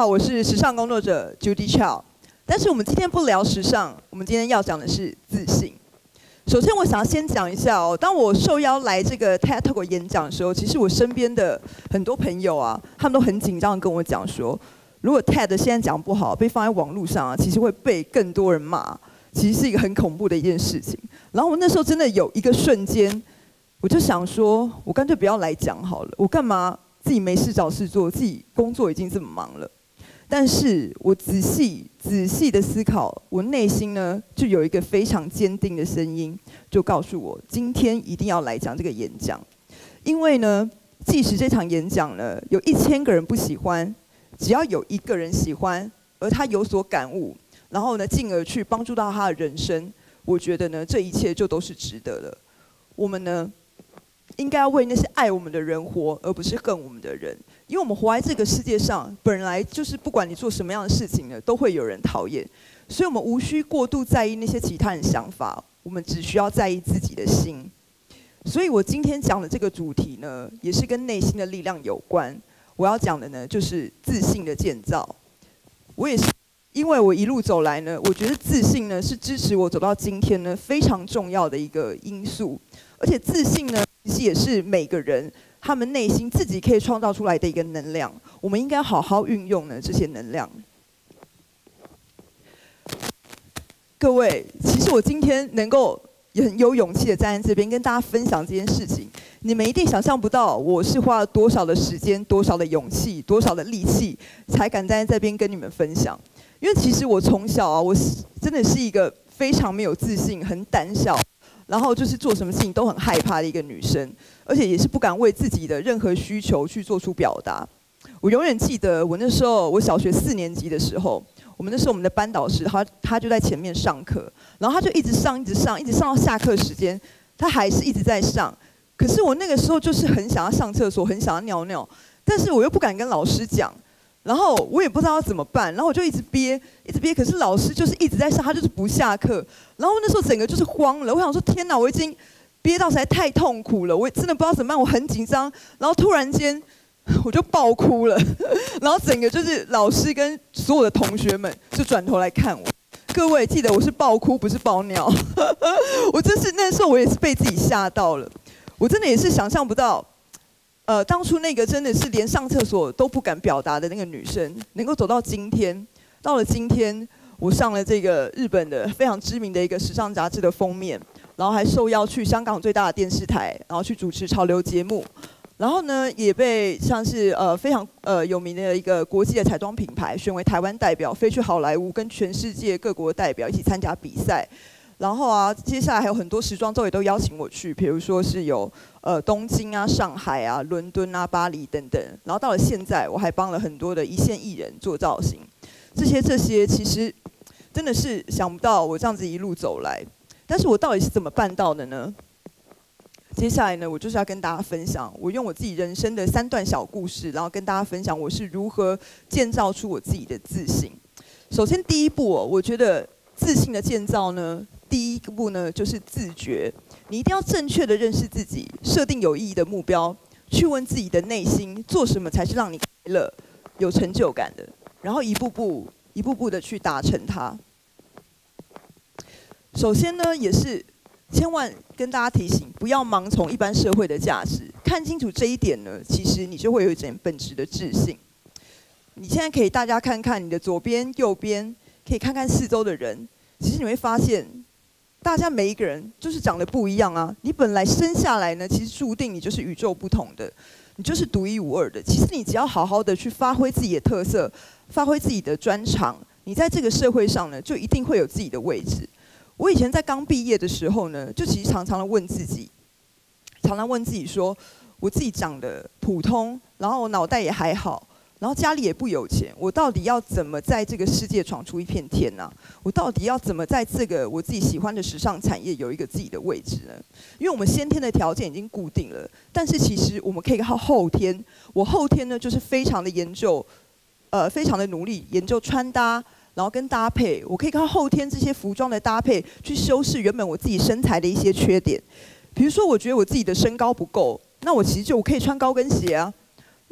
好，我是时尚工作者 Judy Chou。但是我们今天不聊时尚，我们今天要讲的是自信。首先，我想要先讲一下哦，当我受邀来这个 TED 演讲的时候，其实我身边的很多朋友啊，他们都很紧张地跟我讲说，如果 TED 现在讲不好，被放在网络上啊，其实会被更多人骂，其实是一个很恐怖的一件事情。然后我那时候真的有一个瞬间，我就想说，我干脆不要来讲好了，我干嘛自己没事找事做，自己工作已经这么忙了。但是我仔细的思考，我内心呢就有一个非常坚定的声音，就告诉我今天一定要来讲这个演讲。因为呢，即使这场演讲呢有1000个人不喜欢，只要有1个人喜欢，而他有所感悟，然后呢进而去帮助到他的人生，我觉得呢这一切就都是值得的。我们呢应该要为那些爱我们的人活，而不是恨我们的人。因为我们活在这个世界上，本来就是不管你做什么样的事情呢，都会有人讨厌。所以我们无需过度在意那些其他人想法，我们只需要在意自己的心。所以我今天讲的这个主题呢，也是跟内心的力量有关。我要讲的呢，就是自信的建造。我也是因为我一路走来呢，我觉得自信呢是支持我走到今天呢非常重要的一个因素。而且自信呢，其实也是每个人他们内心自己可以创造出来的一个能量，我们应该好好运用呢这些能量。各位，其实我今天能够也很有勇气的站在这边跟大家分享这件事情，你们一定想象不到我是花了多少的时间、多少的勇气、多少的力气，才敢站在这边跟你们分享。因为其实我从小啊，我真的是一个非常没有自信、很胆小。然后就是做什么事情都很害怕的一个女生，而且也是不敢为自己的任何需求去做出表达。我永远记得我那时候，我小学4年级的时候，我们的班导师他就在前面上课，然后他就一直上到下课时间，他还是一直在上。可是我那个时候就是很想要上厕所，很想要尿尿，但是我又不敢跟老师讲。然后我也不知道要怎么办，然后我就一直憋，可是老师就是一直在上，他就是不下课。然后那时候整个就是慌了，我想说天哪，我已经憋到实在太痛苦了，我真的不知道怎么办，我很紧张。然后突然间我就爆哭了，然后整个就是老师跟所有的同学们就转头来看我。各位记得我是爆哭，不是爆尿。我真是那时候我也是被自己吓到了，我真的也是想象不到。当初那个真的是连上厕所都不敢表达的那个女生，能够走到今天。到了今天，我上了这个日本的非常知名的一个时尚杂志的封面，然后还受邀去香港最大的电视台，然后去主持潮流节目。然后呢，也被像是非常有名的一个国际的彩妆品牌选为台湾代表，飞去好莱坞跟全世界各国的代表一起参加比赛。然后啊，接下来还有很多时装周也都邀请我去，比如说是有东京啊、上海啊、伦敦啊、巴黎等等。然后到了现在，我还帮了很多的一线艺人做造型。这些其实真的是想不到我这样子一路走来。但是我到底是怎么办到的呢？接下来呢，我就是要跟大家分享，我用我自己人生的3段小故事，然后跟大家分享我是如何建造出我自己的自信。首先第一步哦，我觉得自信的建造呢，第一步呢就是自觉。你一定要正确的认识自己，设定有意义的目标，去问自己的内心，做什么才是让你快乐、有成就感的，然后一步步的去达成它。首先呢，也是千万跟大家提醒，不要盲从一般社会的价值。看清楚这一点呢，其实你就会有一点本质的自信。你现在可以大家看看你的左边、右边，可以看看四周的人，其实你会发现，大家每一个人就是长得不一样啊。你本来生下来呢，其实注定你就是与众不同的，你就是独一无二的。其实你只要好好的去发挥自己的特色，发挥自己的专长，你在这个社会上呢，就一定会有自己的位置。我以前在刚毕业的时候呢，就其实常常问自己说，我自己长得普通，然后我脑袋也还好，然后家里也不有钱，我到底要怎么在这个世界闯出一片天啊？我到底要怎么在这个我自己喜欢的时尚产业有一个自己的位置呢？因为我们先天的条件已经固定了，但是其实我们可以靠后天。我后天呢，就是非常的研究，非常的努力研究穿搭。然后跟搭配，我可以靠后天这些服装的搭配去修饰原本我自己身材的一些缺点。比如说，我觉得我自己的身高不够，那我其实我可以穿高跟鞋啊。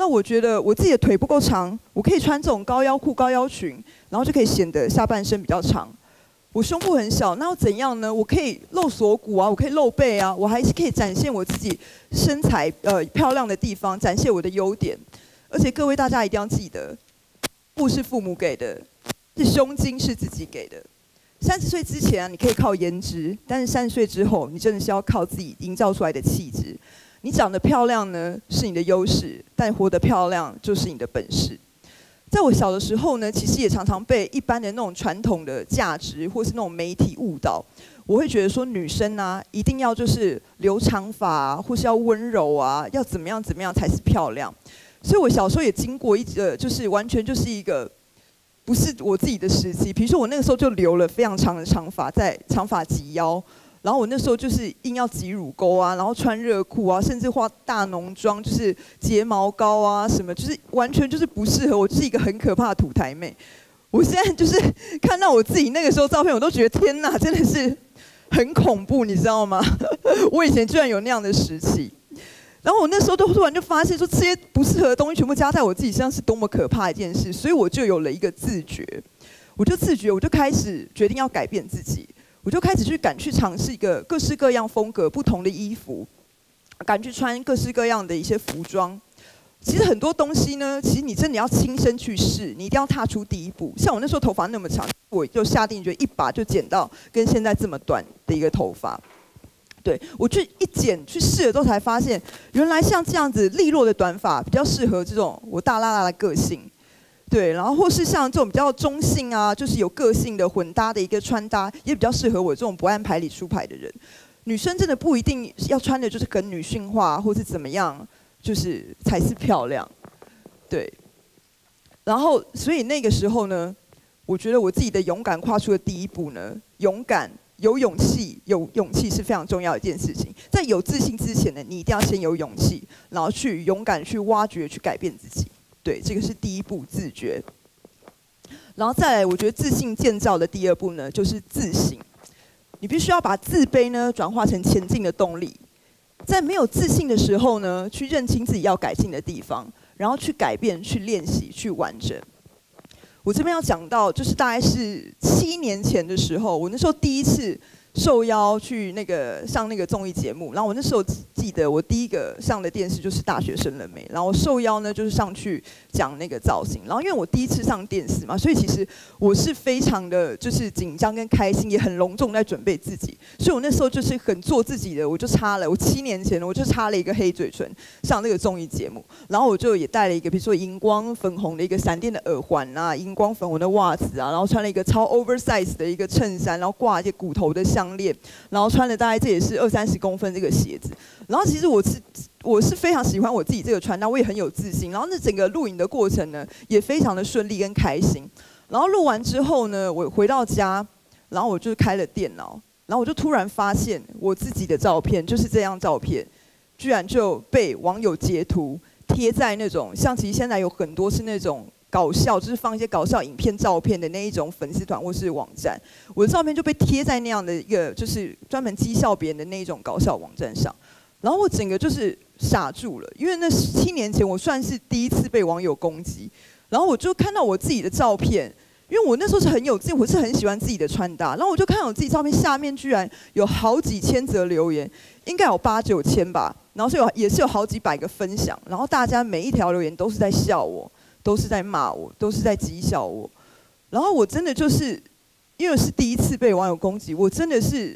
那我觉得我自己的腿不够长，我可以穿这种高腰裤、高腰裙，然后就可以显得下半身比较长。我胸部很小，那要怎样呢？我可以露锁骨啊，我可以露背啊，我还是可以展现我自己身材漂亮的地方，展现我的优点。而且各位大家一定要记得，不是父母给的，是胸襟是自己给的。30岁之前啊，你可以靠颜值，但是30岁之后，你真的是要靠自己营造出来的气质。你长得漂亮呢，是你的优势，但活得漂亮就是你的本事。在我小的时候呢，其实也常常被一般的那种传统的价值或是那种媒体误导。我会觉得说，女生啊，一定要就是留长发啊，或是要温柔啊，要怎么样怎么样才是漂亮。所以我小时候也经过就是完全就是一个不是我自己的时期。比如说我那个时候就留了非常长的长发，在长发及腰。然后我那时候就是硬要挤乳沟啊，然后穿热裤啊，甚至化大浓妆，就是睫毛膏啊什么，就是完全就是不适合我，就是一个很可怕的土台妹。我现在就是看到我自己那个时候照片，我都觉得天哪，真的是很恐怖，你知道吗？我以前居然有那样的时期。然后我那时候都突然就发现说，这些不适合的东西全部加在我自己身上是多么可怕的一件事，所以我就有了一个自觉，我就开始决定要改变自己。我就开始敢去尝试一个各式各样风格不同的衣服，敢去穿各式各样的一些服装。其实很多东西呢，其实你真的要亲身去试，你一定要踏出第一步。像我那时候头发那么长，我就下定决心一把就剪到跟现在这么短的一个头发。对，我去一剪去试了之后才发现，原来像这样子利落的短发比较适合这种我大辣辣的个性。对，然后或是像这种比较中性啊，就是有个性的混搭的一个穿搭，也比较适合我这种不按牌理出牌的人。女生真的不一定要穿的就是很女性化，或是怎么样，就是才是漂亮。对，然后所以那个时候呢，我觉得我自己的勇敢跨出的第一步呢，勇敢、有勇气是非常重要的一件事情。在有自信之前呢，你一定要先有勇气，然后去勇敢去挖掘、去改变自己。对，这个是第一步，自觉。然后再来，我觉得自信建造的第二步呢，就是自省。你必须要把自卑呢转化成前进的动力。在没有自信的时候呢，去认清自己要改进的地方，然后去改变、去练习、去完整。我这边要讲到，就是大概是7年前的时候，我那时候第一次受邀去上那个综艺节目，然后我那时候记得我第一个上的电视就是《大学生了没》，然后我受邀呢就是上去讲那个造型，然后因为我第一次上电视嘛，所以其实我是非常的就是紧张跟开心，也很隆重在准备自己，所以我那时候就是很做自己的，我7年前我就插了一个黑嘴唇上那个综艺节目，然后我就也带了一个比如说荧光粉红的一个闪电的耳环啊，荧光粉红的袜子啊，然后穿了一个超 oversize 的一个衬衫，然后挂一些骨头的项链，然后穿了大概这也是20-30公分这个鞋子，然后其实我是非常喜欢我自己这个穿搭，我也很有自信，然后那整个录影的过程呢也非常的顺利跟开心，然后录完之后呢，我回到家，然后我就开了电脑，然后我就突然发现我自己的照片就是这张照片，居然就被网友截图贴在那种像其实现在有很多是那种搞笑，就是放一些搞笑影片、照片的那一种粉丝团或是网站，我的照片就被贴在那样的一个就是专门讥笑别人的那一种搞笑网站上，然后我整个就是傻住了，因为那7年前我算是第一次被网友攻击，然后我就看到我自己的照片，因为我那时候是很有自信，我是很喜欢自己的穿搭，然后我就看到我自己照片下面居然有好几千则留言，应该有8-9千吧，然后也是有好几百个分享，然后大家每一条留言都是在笑我。都是在骂我，都是在讥笑我，然后我真的就是因为是第一次被网友攻击，我真的是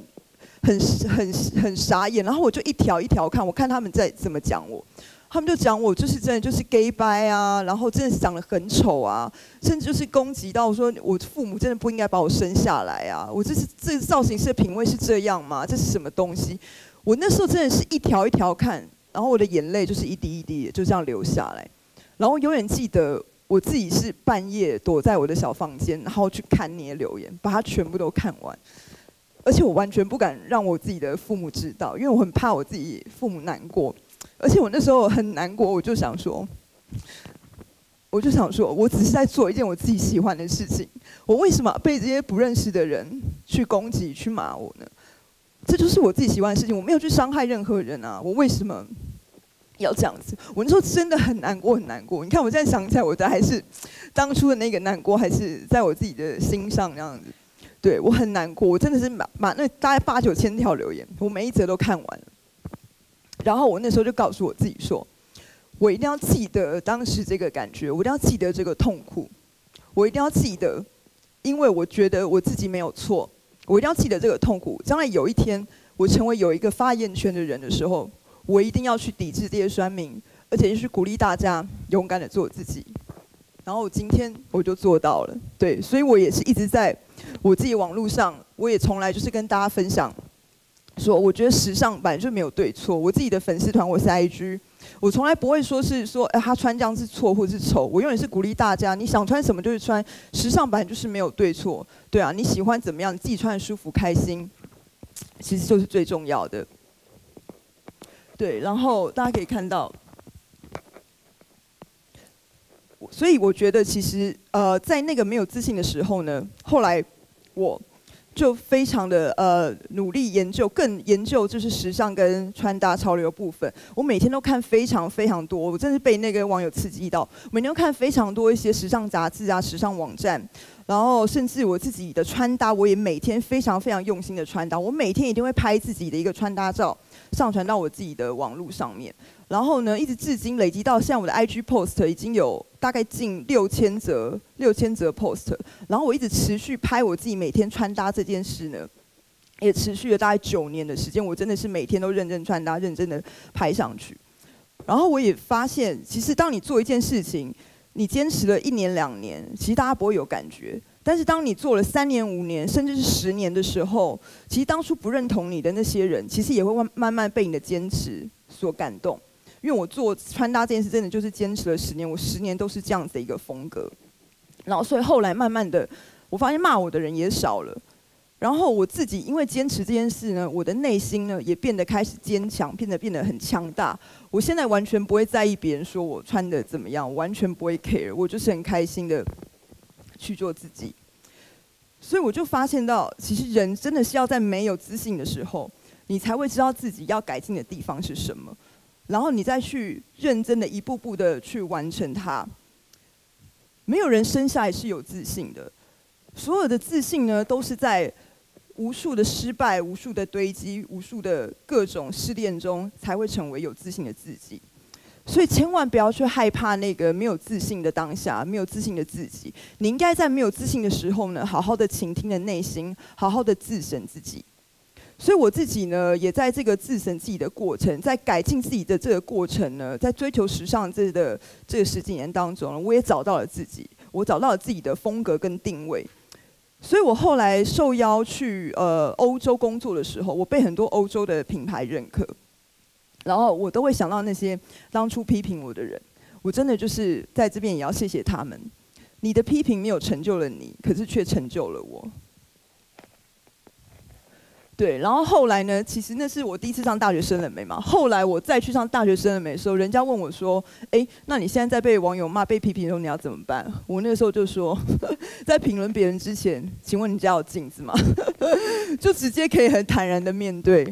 很傻眼，然后我就一条一条看，我看他们在怎么讲我，他们就讲我就是真的就是 gay 掰啊，然后真的是长得很丑啊，甚至就是攻击到说我父母真的不应该把我生下来啊，我这个造型师的品味是这样吗？这是什么东西？我那时候真的是一条一条看，然后我的眼泪就是一滴一滴的就这样流下来。然后永远记得我自己是半夜躲在我的小房间，然后去看那些留言，把它全部都看完。而且我完全不敢让我自己的父母知道，因为我很怕我自己父母难过。而且我那时候很难过，我就想说，我只是在做一件我自己喜欢的事情，我为什么被这些不认识的人去攻击、去骂我呢？这就是我自己喜欢的事情，我没有去伤害任何人啊，我为什么要这样子。我那时候真的很难过，很难过。你看我现在想起来，我的还是当初的那个难过，还是在我自己的心上这样子。对，我很难过，我真的是把那大概8、9千条留言，我每一则都看完了。然后我那时候就告诉我自己说，我一定要记得当时这个感觉，我一定要记得这个痛苦，我一定要记得，因为我觉得我自己没有错，我一定要记得这个痛苦。将来有一天我成为有一个发言权的人的时候，我一定要去抵制这些酸民，而且就是鼓励大家勇敢的做自己。然后今天我就做到了，对，所以我也是一直在我自己网络上，我也从来就是跟大家分享，说我觉得时尚本来就没有对错。我自己的粉丝团，我是 IG， 我从来不会说是说，他穿这样是错或是丑，我永远是鼓励大家，你想穿什么就是穿，时尚本来就是没有对错，对啊，你喜欢怎么样，你自己穿得舒服开心，其实就是最重要的。对，然后大家可以看到。所以我觉得，其实在那个没有自信的时候呢，后来我就非常的努力研究，更研究就是时尚跟穿搭潮流部分。我每天都看非常非常多，我真是被那个网友刺激到，每天都看非常多一些时尚杂志啊、时尚网站，然后甚至我自己的穿搭，我也每天非常非常用心的穿搭。我每天一定会拍自己的一个穿搭照，上传到我自己的网络上面。然后呢，一直至今累积到现在，我的 IG post 已经有大概近6000则post。然后我一直持续拍我自己每天穿搭这件事呢，也持续了大概9年的时间。我真的是每天都认真穿搭，认真的拍上去。然后我也发现，其实当你做一件事情，你坚持了1年2年，其实大家不会有感觉。但是当你做了3年5年，甚至是10年的时候，其实当初不认同你的那些人，其实也会慢慢被你的坚持所感动。因为我做穿搭这件事，真的就是坚持了10年，我10年都是这样子的一个风格。然后所以后来慢慢的，我发现骂我的人也少了。然后我自己因为坚持这件事呢，我的内心呢也变得开始坚强，变得很强大。我现在完全不会在意别人说我穿的怎么样，我完全不会 care， 我就是很开心的去做自己。所以我就发现到，其实人真的是要在没有自信的时候，你才会知道自己要改进的地方是什么。然后你再去认真的一步步的去完成它。没有人生下来是有自信的，所有的自信呢，都是在无数的失败、无数的堆积、无数的各种试炼中，才会成为有自信的自己。所以千万不要去害怕那个没有自信的当下，没有自信的自己。你应该在没有自信的时候呢，好好的倾听的内心，好好的自省自己。所以我自己呢，也在这个自省自己的过程，在改进自己的这个过程呢，在追求时尚这个10几年当中，我也找到了自己，我找到了自己的风格跟定位。所以我后来受邀去欧洲工作的时候，我被很多欧洲的品牌认可，然后我都会想到那些当初批评我的人，我真的就是在这边也要谢谢他们。你的批评没有成就了你，可是却成就了我。对，然后后来呢？其实那是我第一次上大学生了没嘛。后来我再去上大学生了没的时候，人家问我说：“哎，那你现在在被网友骂、被批评的时候，你要怎么办？”我那个时候就说，在评论别人之前，请问你家有镜子吗？就直接可以很坦然的面对。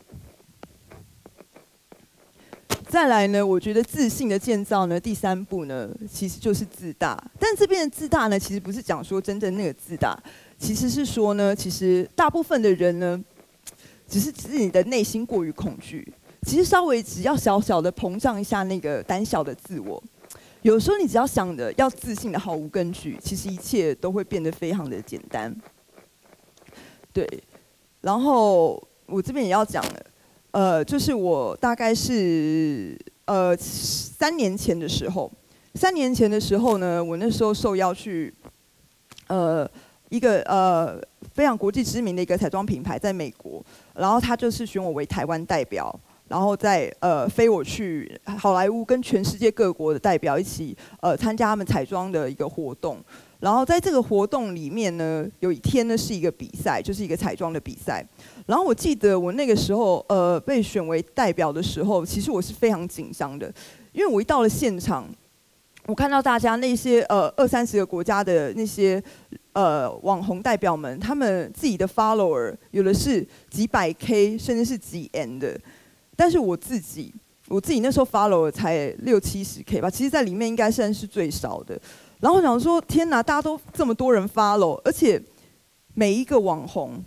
再来呢，我觉得自信的建造呢，第3步呢，其实就是自大。但这边的自大呢，其实不是讲说真正那个自大，其实是说呢，其实大部分的人呢，只是你的内心过于恐惧。其实稍微只要小小的膨胀一下那个胆小的自我，有时候你只要想的要自信的毫无根据，其实一切都会变得非常的简单。对，然后我这边也要讲了，就是我大概是3年前的时候，3年前的时候呢，我那时候受邀去一个非常国际知名的一个彩妆品牌在美国，然后他就是选我为台湾代表，然后再飞我去好莱坞跟全世界各国的代表一起参加他们彩妆的一个活动。然后在这个活动里面呢，有一天呢是一个比赛，就是一个彩妆的比赛。然后我记得我那个时候被选为代表的时候，其实我是非常紧张的，因为我一到了现场，我看到大家那些20-30个国家的那些网红代表们，他们自己的 follower 有的是几百 K 甚至是几 N 的，但是我自己我自己那时候 follow 才60-70K 吧，其实在里面应该算是最少的。然后我想说，天哪，大家都这么多人 follow， 而且每一个网红，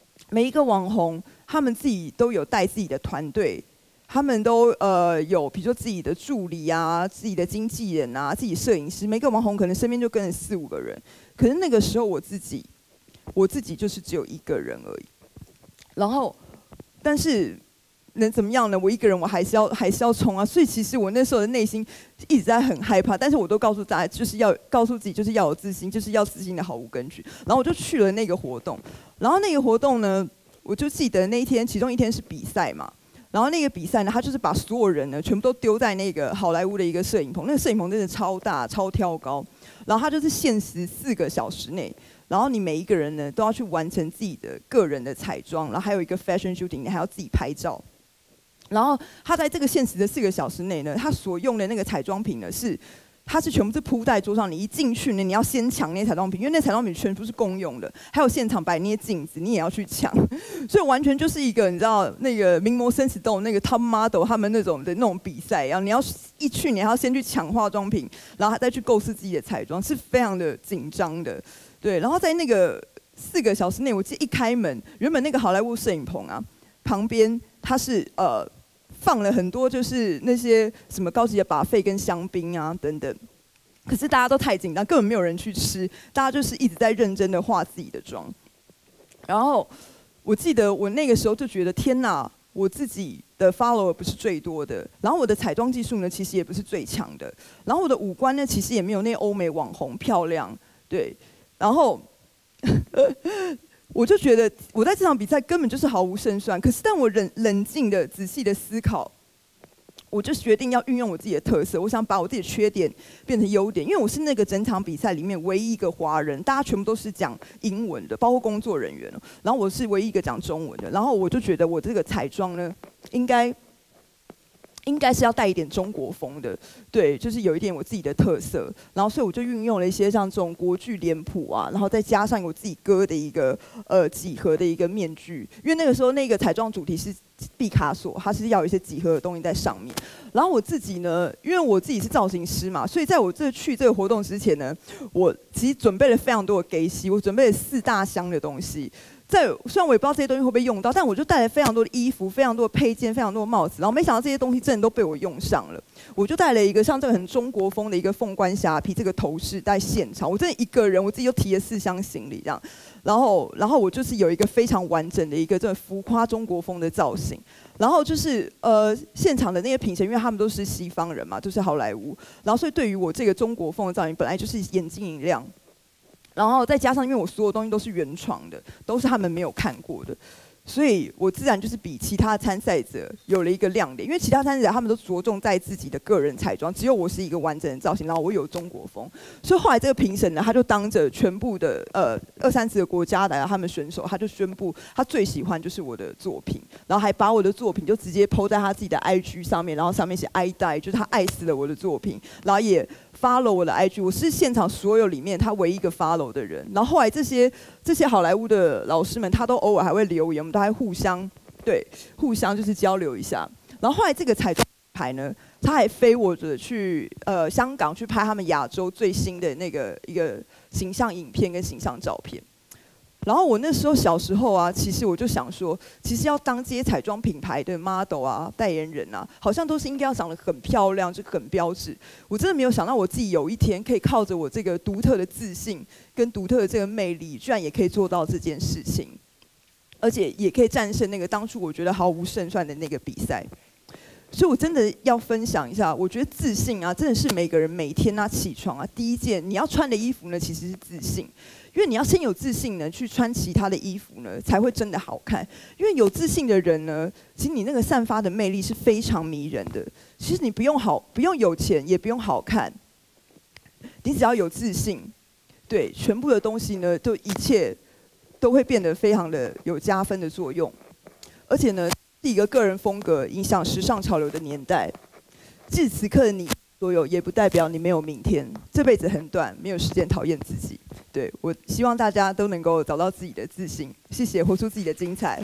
他们自己都有带自己的团队，他们都有比如说自己的助理啊、自己的经纪人啊、自己摄影师，每个网红可能身边就跟着4-5个人。可是那个时候我自己就是只有1个人而已。然后，但是能怎么样呢？我1个人我还是要冲啊！所以其实我那时候的内心一直在很害怕，但是我都告诉大家，就是要告诉自己，就是要有自信，就是要自信的毫无根据。然后我就去了那个活动，然后那个活动呢，我就记得那一天，其中一天是比赛嘛。然后那个比赛呢，他就是把所有人呢全部都丢在那个好莱坞的一个摄影棚，那个摄影棚真的超大、超挑高。然后他就是限时4个小时内，然后你每一个人呢都要去完成自己的个人的彩妆，然后还有一个 fashion shooting， 你还要自己拍照。然后他在这个限时的4个小时内呢，他所用的那个彩妆品呢它是全部是铺在桌上，你一进去呢，你要先抢那些彩妆品，因为那彩妆品全部是公用的，还有现场摆那些镜子，你也要去抢，所以完全就是一个你知道那个名模生死斗那个 top model 他们那种比赛一样，你要一去你还要先去抢化妆品，然后还再去构思自己的彩妆，是非常的紧张的，对。然后在那个4个小时内，我记得一开门，原本那个好莱坞摄影棚啊，旁边它是放了很多就是那些什么高级的buffet跟香槟啊等等，可是大家都太紧张，根本没有人去吃，大家就是一直在认真的化自己的妆。然后我记得我那个时候就觉得天哪，我自己的 follower 不是最多的，然后我的彩妆技术呢其实也不是最强的，然后我的五官呢其实也没有那欧美网红漂亮，对，然后我就觉得我在这场比赛根本就是毫无胜算。可是当我冷静的、仔细的思考，我就决定要运用我自己的特色，我想把我自己的缺点变成优点。因为我是那个整场比赛里面唯一一个华人，大家全部都是讲英文的，包括工作人员。然后我是唯一一个讲中文的。然后我就觉得我这个彩妆呢，应该是要带一点中国风的，对，就是有一点我自己的特色。然后所以我就运用了一些像这种国剧脸谱啊，然后再加上我自己割的一个几何的一个面具，因为那个时候那个彩妆主题是毕卡索，它是要有一些几何的东西在上面。然后我自己呢，因为我自己是造型师嘛，所以在我去这个活动之前呢，我其实准备了非常多的给息，我准备了4大箱的东西。虽然我也不知道这些东西会不会用到，但我就带了非常多的衣服、非常多的配件、非常多的帽子，然后没想到这些东西真的都被我用上了。我就带了一个像这个很中国风的一个凤冠虾皮这个头饰在现场，我真的一个人我自己就提了4箱行李这样，然后我就是有一个非常完整的一个这浮夸中国风的造型。然后就是现场的那些评审，因为他们都是西方人嘛，都是好莱坞，然后所以对于我这个中国风的造型，本来就是眼睛一亮。然后再加上，因为我所有东西都是原创的，都是他们没有看过的，所以我自然就是比其他参赛者有了一个亮点。因为其他参赛者他们都着重在自己的个人彩妆，只有我是一个完整的造型，然后我有中国风。所以后来这个评审呢，他就当着全部的20-30个国家的他们选手，他就宣布他最喜欢就是我的作品，然后还把我的作品就直接 po 在他自己的 IG 上面，然后上面写 I die， 就是他爱死了我的作品，然后也follow 我的 IG， 我是现场所有里面他唯一一个 follow 的人。然后后来这些好莱坞的老师们，他都偶尔还会留言，我们都还互相就是交流一下。然后后来这个彩妆牌呢，他还飞我着去香港去拍他们亚洲最新的那个一个形象影片跟形象照片。然后我那时候小时候啊，其实我就想说，其实要当这些彩妆品牌的 model 啊、代言人啊，好像都是应该要长得很漂亮，就很标致。我真的没有想到我自己有一天可以靠着我这个独特的自信跟独特的这个魅力，居然也可以做到这件事情，而且也可以战胜那个当初我觉得毫无胜算的那个比赛。所以我真的要分享一下，我觉得自信啊，真的是每个人每天啊起床啊，第一件你要穿的衣服呢，其实是自信。因为你要先有自信呢，去穿其他的衣服呢，才会真的好看。因为有自信的人呢，其实你那个散发的魅力是非常迷人的。其实你不用有钱，也不用好看，你只要有自信，对，全部的东西呢，一切都会变得非常的有加分的作用。而且呢，是一个个人风格影响时尚潮流的年代。至此刻的你所有，也不代表你没有明天。这辈子很短，没有时间讨厌自己。对，我希望大家都能够找到自己的自信。谢谢，活出自己的精彩。